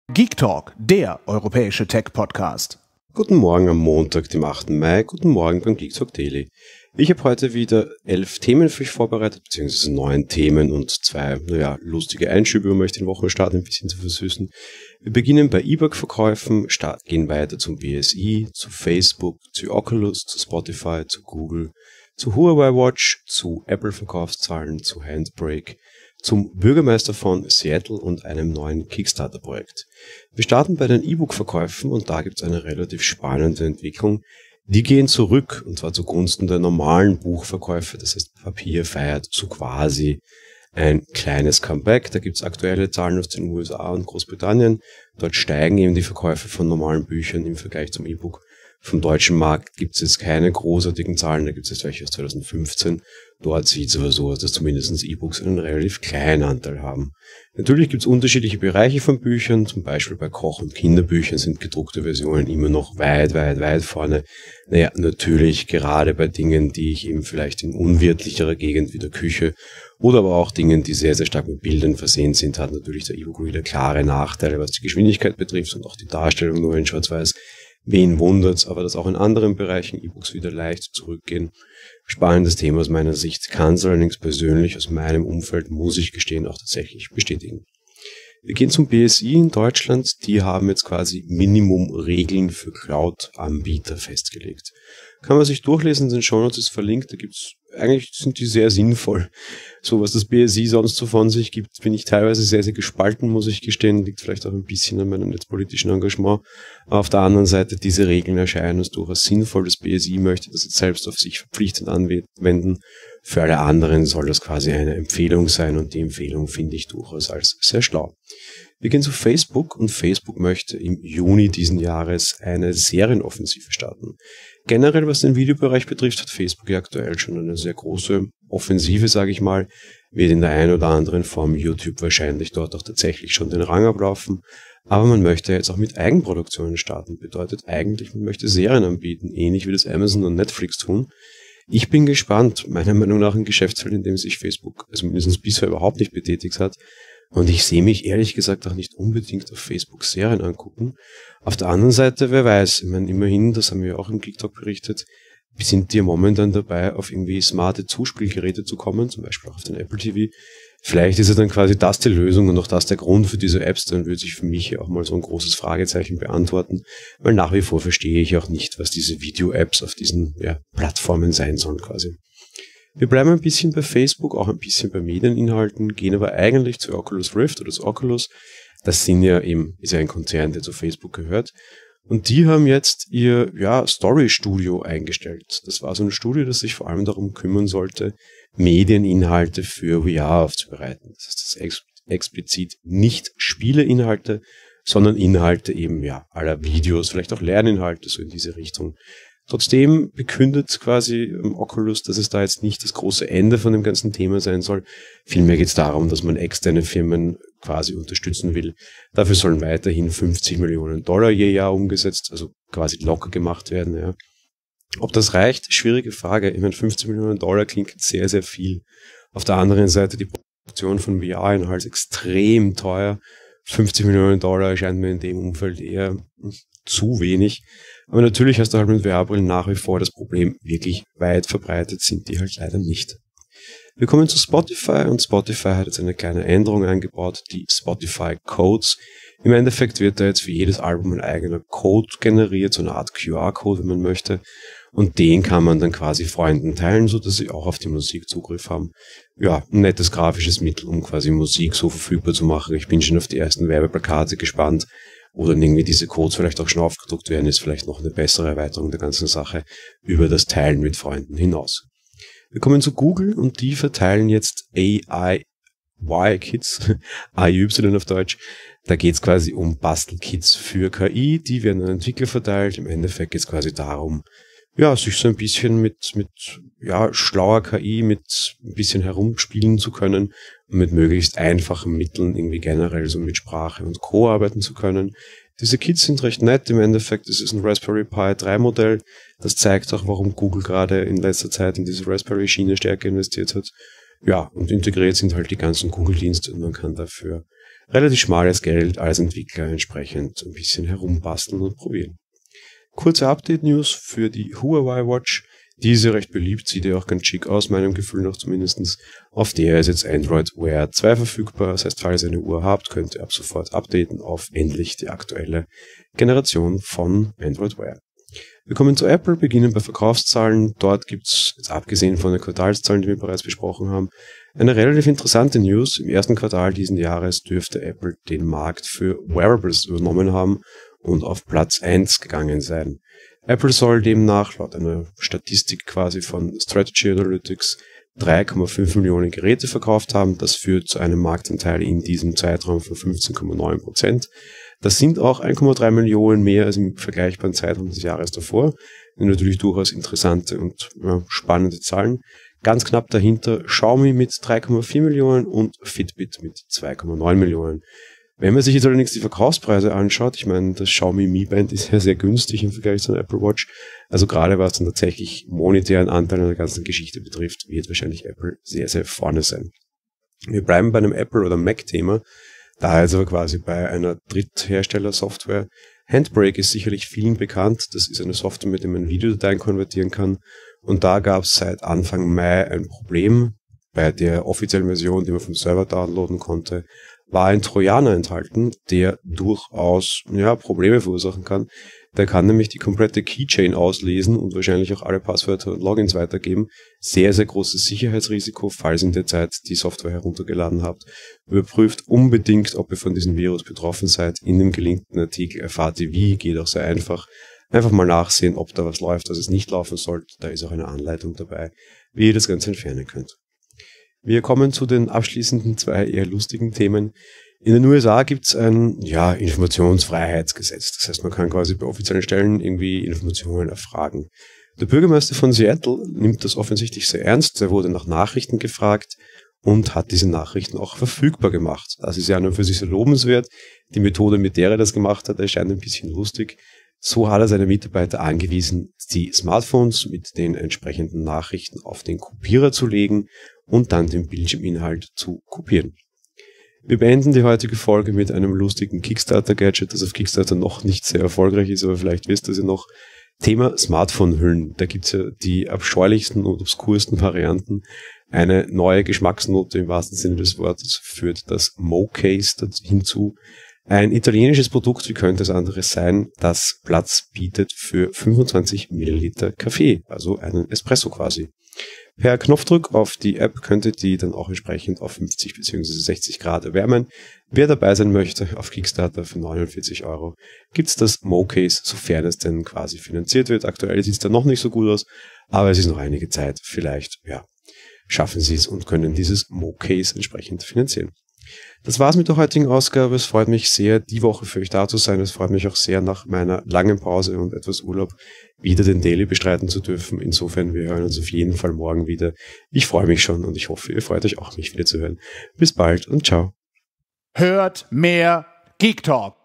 Geek Talk, der europäische Tech-Podcast. Guten Morgen am Montag, dem 8. Mai. Guten Morgen beim Geek Talk Daily. Ich habe heute wieder 11 Themen für euch vorbereitet, beziehungsweise 9 Themen und 2, lustige Einschübe, um euch den Wochenstart ein bisschen zu versüßen. Wir beginnen bei E-Book-Verkäufen, gehen weiter zum BSI, zu Facebook, zu Oculus, zu Spotify, zu Google, zu Huawei Watch, zu Apple-Verkaufszahlen, zu Handbrake, zum Bürgermeister von Seattle und einem neuen Kickstarter-Projekt. Wir starten bei den E-Book-Verkäufen und da gibt es eine relativ spannende Entwicklung. Die gehen zurück, und zwar zugunsten der normalen Buchverkäufe, das heißt Papier feiert so quasi ein kleines Comeback. Da gibt es aktuelle Zahlen aus den USA und Großbritannien. Dort steigen eben die Verkäufe von normalen Büchern im Vergleich zum E-Book. Vom deutschen Markt gibt es jetzt keine großartigen Zahlen, da gibt es jetzt welche aus 2015. Dort sieht es aber so aus, dass zumindest E-Books einen relativ kleinen Anteil haben. Natürlich gibt es unterschiedliche Bereiche von Büchern, zum Beispiel bei Koch- und Kinderbüchern sind gedruckte Versionen immer noch weit vorne. Natürlich gerade bei Dingen, die ich eben vielleicht in unwirtlicherer Gegend wie der Küche oder aber auch Dingen, die sehr, sehr stark mit Bildern versehen sind, hat natürlich der E-Book-Reader klare Nachteile, was die Geschwindigkeit betrifft und auch die Darstellung nur in Schwarz-Weiß. Wen wundert's, aber dass auch in anderen Bereichen E-Books wieder leicht zurückgehen. Spannendes Thema aus meiner Sicht, kann es allerdings persönlich aus meinem Umfeld, muss ich gestehen, auch tatsächlich bestätigen. Wir gehen zum BSI in Deutschland, die haben jetzt quasi Minimum-Regeln für Cloud-Anbieter festgelegt. Kann man sich durchlesen, in den Shownotes ist verlinkt, eigentlich sind die sehr sinnvoll. So, was das BSI sonst so von sich gibt, bin ich teilweise sehr, sehr gespalten, muss ich gestehen. Liegt vielleicht auch ein bisschen an meinem netzpolitischen Engagement. Aber auf der anderen Seite, diese Regeln erscheinen als durchaus sinnvoll. Das BSI möchte das jetzt selbst auf sich verpflichtend anwenden. Für alle anderen soll das quasi eine Empfehlung sein und die Empfehlung finde ich durchaus als sehr schlau. Wir gehen zu Facebook und Facebook möchte im Juni diesen Jahres eine Serienoffensive starten. Generell, was den Videobereich betrifft, hat Facebook ja aktuell schon eine sehr große Offensive, sage ich mal, wird in der einen oder anderen Form YouTube wahrscheinlich dort auch tatsächlich schon den Rang ablaufen. Aber man möchte jetzt auch mit Eigenproduktionen starten. Bedeutet eigentlich, man möchte Serien anbieten, ähnlich wie das Amazon und Netflix tun. Ich bin gespannt, meiner Meinung nach ein Geschäftsfeld, in dem sich Facebook, also mindestens bisher überhaupt nicht betätigt hat. Und ich sehe mich ehrlich gesagt auch nicht unbedingt auf Facebook Serien angucken. Auf der anderen Seite, wer weiß, ich meine, immerhin, das haben wir auch im Geek Talk berichtet, sind die momentan dabei, auf irgendwie smarte Zuspielgeräte zu kommen, zum Beispiel auch auf den Apple TV. Vielleicht ist ja dann quasi das die Lösung und auch das der Grund für diese Apps, dann würde sich für mich ja auch mal so ein großes Fragezeichen beantworten, weil nach wie vor verstehe ich auch nicht, was diese Video-Apps auf diesen Plattformen sein sollen quasi. Wir bleiben ein bisschen bei Facebook, auch ein bisschen bei Medieninhalten, gehen aber eigentlich zu Oculus Rift oder zu Oculus. Das ist ja ein Konzern, der zu Facebook gehört. Und die haben jetzt ihr Story-Studio eingestellt. Das war so ein Studio, das sich vor allem darum kümmern sollte, Medieninhalte für VR aufzubereiten. Das heißt, das ist explizit nicht Spieleinhalte, sondern Inhalte aller Videos, vielleicht auch Lerninhalte, so in diese Richtung. Trotzdem bekündet quasi Oculus, dass es da jetzt nicht das große Ende von dem ganzen Thema sein soll. Vielmehr geht es darum, dass man externe Firmen quasi unterstützen will. Dafür sollen weiterhin $50 Millionen je Jahr umgesetzt, also quasi locker gemacht werden. Ja. Ob das reicht? Schwierige Frage. Ich meine, $50 Millionen klingt sehr, sehr viel. Auf der anderen Seite, die Produktion von VR-Inhalt ist extrem teuer. $50 Millionen erscheint mir in dem Umfeld eher zu wenig. Aber natürlich hast du halt mit VR-Brillen nach wie vor das Problem, wirklich weit verbreitet sind die halt leider nicht. Wir kommen zu Spotify und Spotify hat jetzt eine kleine Änderung eingebaut, die Spotify Codes. Im Endeffekt wird da jetzt für jedes Album ein eigener Code generiert, so eine Art QR-Code, wenn man möchte. Und den kann man dann quasi Freunden teilen, so dass sie auch auf die Musik Zugriff haben. Ja, ein nettes grafisches Mittel, um quasi Musik so verfügbar zu machen. Ich bin schon auf die ersten Werbeplakate gespannt. Oder irgendwie diese Codes vielleicht auch schon aufgedruckt werden, ist vielleicht noch eine bessere Erweiterung der ganzen Sache über das Teilen mit Freunden hinaus. Wir kommen zu Google und die verteilen jetzt AI-Kits, AY auf Deutsch. Da geht es quasi um Bastelkits für KI, die werden an Entwickler verteilt. Im Endeffekt geht es quasi darum, sich so ein bisschen mit schlauer KI, mit ein bisschen herumspielen zu können und mit möglichst einfachen Mitteln irgendwie generell so mit Sprache und Co. arbeiten zu können. Diese Kits sind recht nett. Im Endeffekt ist es ein Raspberry Pi 3 Modell. Das zeigt auch, warum Google gerade in letzter Zeit in diese Raspberry-Schiene stärker investiert hat. Ja, und integriert sind halt die ganzen Google-Dienste und man kann dafür relativ schmales Geld als Entwickler entsprechend ein bisschen herumbasteln und probieren. Kurze Update-News für die Huawei Watch. Die ist ja recht beliebt, sieht ja auch ganz schick aus, meinem Gefühl nach zumindest. Auf der ist jetzt Android Wear 2 verfügbar. Das heißt, falls ihr eine Uhr habt, könnt ihr ab sofort updaten auf endlich die aktuelle Generation von Android Wear. Wir kommen zu Apple, beginnen bei Verkaufszahlen. Dort gibt's, jetzt abgesehen von den Quartalszahlen, die wir bereits besprochen haben, eine relativ interessante News. Im ersten Quartal diesen Jahres dürfte Apple den Markt für Wearables übernommen haben und auf Platz 1 gegangen sein. Apple soll demnach laut einer Statistik quasi von Strategy Analytics 3,5 Millionen Geräte verkauft haben. Das führt zu einem Marktanteil in diesem Zeitraum von 15,9%. Das sind auch 1,3 Millionen mehr als im vergleichbaren Zeitraum des Jahres davor. Natürlich durchaus interessante und spannende Zahlen. Ganz knapp dahinter Xiaomi mit 3,4 Millionen und Fitbit mit 2,9 Millionen. Wenn man sich jetzt allerdings die Verkaufspreise anschaut, ich meine, das Xiaomi Mi Band ist ja sehr günstig im Vergleich zu einer Apple Watch. Also gerade was dann tatsächlich monetären Anteil an der ganzen Geschichte betrifft, wird wahrscheinlich Apple sehr, sehr vorne sein. Wir bleiben bei einem Apple- oder Mac-Thema, da jetzt aber quasi bei einer Dritthersteller-Software. Handbrake ist sicherlich vielen bekannt. Das ist eine Software, mit der man Videodateien konvertieren kann. Und da gab es seit Anfang Mai ein Problem. Bei der offiziellen Version, die man vom Server downloaden konnte, war ein Trojaner enthalten, der durchaus Probleme verursachen kann. Der kann nämlich die komplette Keychain auslesen und wahrscheinlich auch alle Passwörter und Logins weitergeben. Sehr, sehr großes Sicherheitsrisiko, falls ihr in der Zeit die Software heruntergeladen habt. Überprüft unbedingt, ob ihr von diesem Virus betroffen seid. In dem gelinkten Artikel erfahrt ihr wie, geht auch sehr einfach. Einfach mal nachsehen, ob da was läuft, was es nicht laufen sollte. Da ist auch eine Anleitung dabei, wie ihr das Ganze entfernen könnt. Wir kommen zu den abschließenden 2 eher lustigen Themen. In den USA gibt es ein Informationsfreiheitsgesetz. Das heißt, man kann quasi bei offiziellen Stellen irgendwie Informationen erfragen. Der Bürgermeister von Seattle nimmt das offensichtlich sehr ernst. Er wurde nach Nachrichten gefragt und hat diese Nachrichten auch verfügbar gemacht. Das ist ja an und für sich sehr lobenswert. Die Methode, mit der er das gemacht hat, erscheint ein bisschen lustig. So hat er seine Mitarbeiter angewiesen, die Smartphones mit den entsprechenden Nachrichten auf den Kopierer zu legen und dann den Bildschirminhalt zu kopieren. Wir beenden die heutige Folge mit einem lustigen Kickstarter-Gadget, das auf Kickstarter noch nicht sehr erfolgreich ist, aber vielleicht wisst ihr es ja noch. Thema Smartphone-Hüllen. Da gibt's ja die abscheulichsten und obskursten Varianten. Eine neue Geschmacksnote im wahrsten Sinne des Wortes führt das Mo-Case hinzu. Ein italienisches Produkt, wie könnte es anderes sein, das Platz bietet für 25 Milliliter Kaffee, also einen Espresso quasi. Per Knopfdruck auf die App könntet ihr dann auch entsprechend auf 50 bzw. 60 Grad erwärmen. Wer dabei sein möchte, auf Kickstarter für 49 € gibt's das Mo-Case, sofern es denn quasi finanziert wird. Aktuell sieht es da noch nicht so gut aus, aber es ist noch einige Zeit. Vielleicht, schaffen sie es und können dieses Mo-Case entsprechend finanzieren. Das war's mit der heutigen Ausgabe. Es freut mich sehr, die Woche für euch da zu sein. Es freut mich auch sehr, nach meiner langen Pause und etwas Urlaub wieder den Daily bestreiten zu dürfen. Insofern, wir hören uns auf jeden Fall morgen wieder. Ich freue mich schon und ich hoffe, ihr freut euch auch, mich wieder zu hören. Bis bald und ciao. Hört mehr Geek Talk.